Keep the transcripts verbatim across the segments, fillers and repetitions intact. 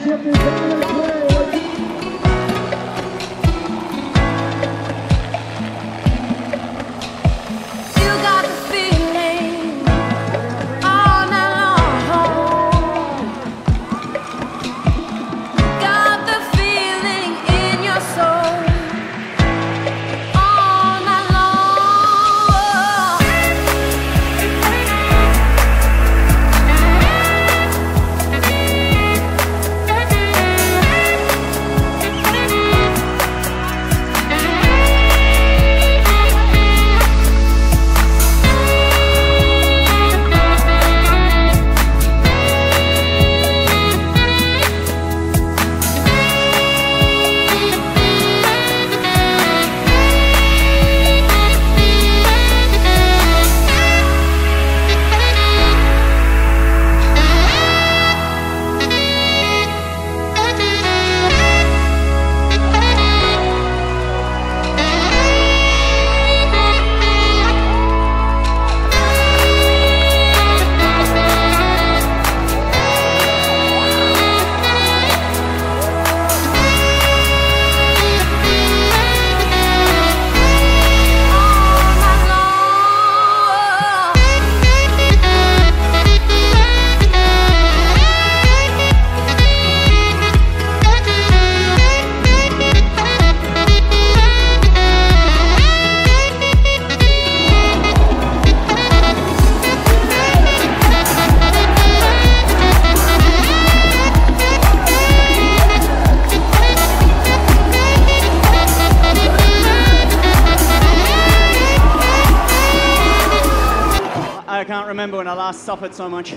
I can't remember when I last suffered so much,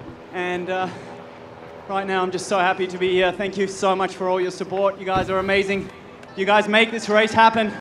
and uh, right now I'm just so happy to be here. Thank you so much for all your support. You guys are amazing. You guys make this race happen.